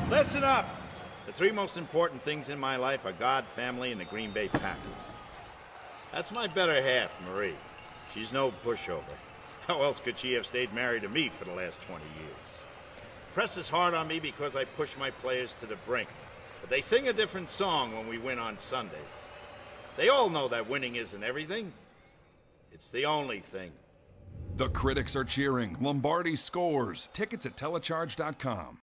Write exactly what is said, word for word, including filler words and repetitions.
Listen up! The three most important things in my life are God, family, and the Green Bay Packers. That's my better half, Marie. She's no pushover. How else could she have stayed married to me for the last twenty years? Press is hard on me because I push my players to the brink. But they sing a different song when we win on Sundays. They all know that winning isn't everything. It's the only thing. The critics are cheering. Lombardi scores. Tickets at telecharge dot com.